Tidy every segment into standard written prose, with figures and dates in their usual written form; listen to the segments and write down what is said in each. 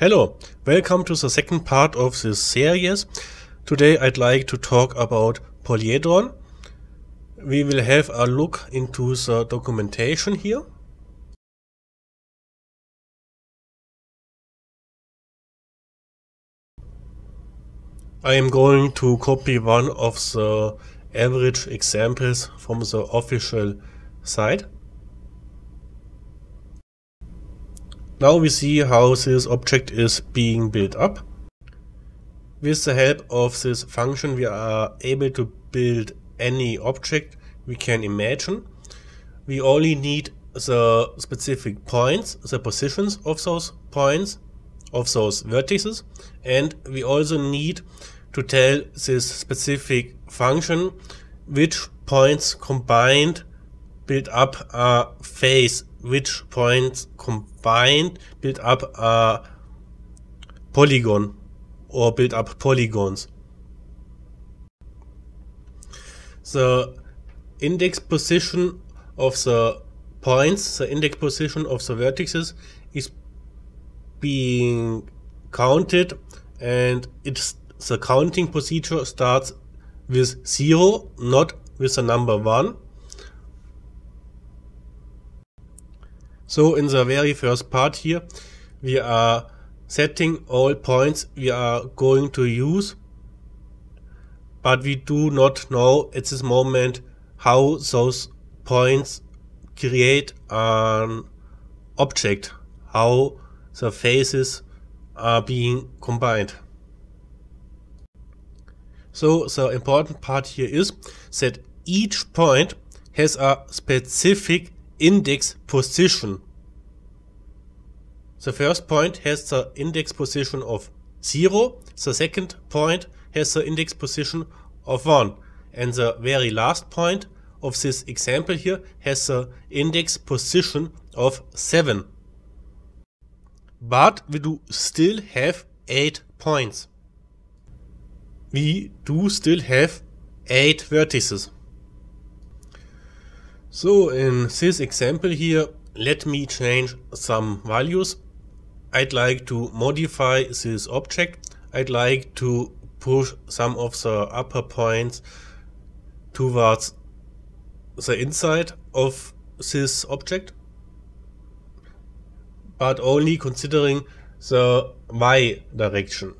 Hello, welcome to the second part of this series. Today I'd like to talk about polyhedron. We will have a look into the documentation here. I am going to copy one of the average examples from the official site. Now we see how this object is being built up. With the help of this function we are able to build any object we can imagine. We only need the specific points, the positions of those points, of those vertices, and we also need to tell this specific function which points combined build up a face, which points combined build up a polygon or build up polygons. The index position of the points, the index position of the vertices is being counted, and the counting procedure starts with 0, not with the number 1. So in the very first part here, we are setting all points we are going to use, but we do not know at this moment how those points create an object, how the faces are being combined. So the important part here is that each point has a specific index position. The first point has the index position of 0, the second point has the index position of 1, and the very last point of this example here has the index position of 7. But we do still have 8 points. We do still have 8 vertices. So in this example here, let me change some values. I'd like to modify this object. I'd like to push some of the upper points towards the inside of this object, but only considering the y direction.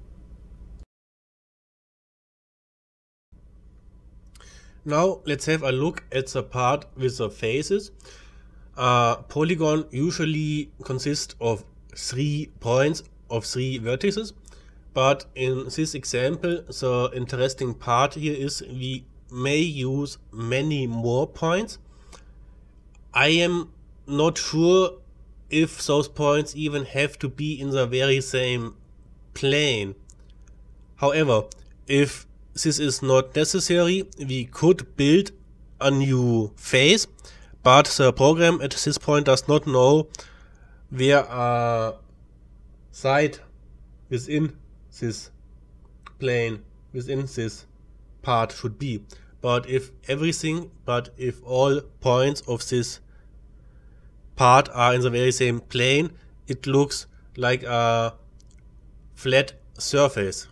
Now let's have a look at the part with the faces. A polygon usually consists of 3 points of 3 vertices, but in this example the interesting part here is we may use many more points. I am not sure if those points even have to be in the very same plane. However, if this is not necessary, we could build a new face, but the program at this point does not know where a side within this plane, within this part should be. But if all points of this part are in the very same plane, it looks like a flat surface.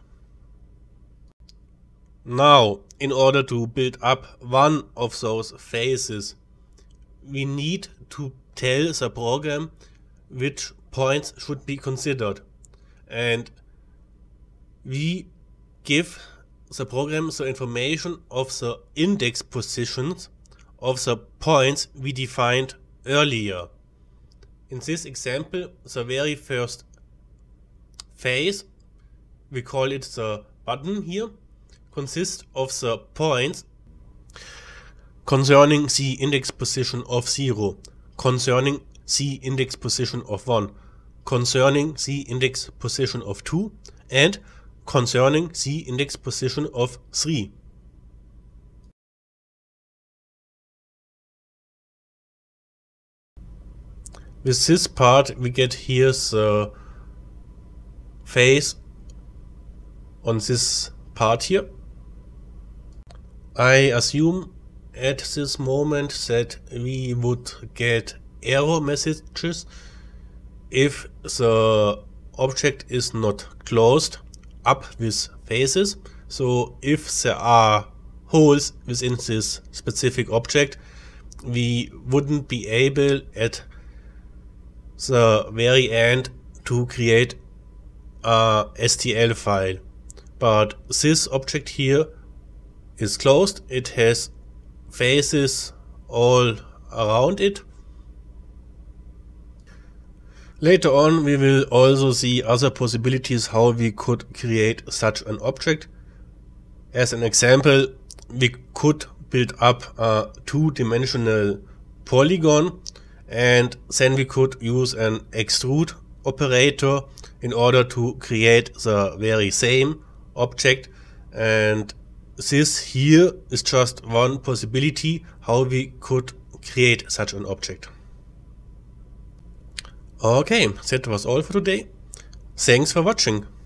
Now, in order to build up one of those faces, we need to tell the program which points should be considered. And we give the program the information of the index positions of the points we defined earlier. In this example, the very first face, we call it the button here, consists of the points concerning the index position of 0, concerning the index position of 1, concerning the index position of 2, and concerning the index position of 3. With this part we get here the face on this part here. I assume at this moment that we would get error messages if the object is not closed up with faces. So if there are holes within this specific object, we wouldn't be able at the very end to create a STL file. But this object here is closed. It has faces all around it. Later on we will also see other possibilities how we could create such an object. As an example, we could build up a two-dimensional polygon, and then we could use an extrude operator in order to create the very same object. And this here is just one possibility how we could create such an object. Okay, that was all for today. Thanks for watching.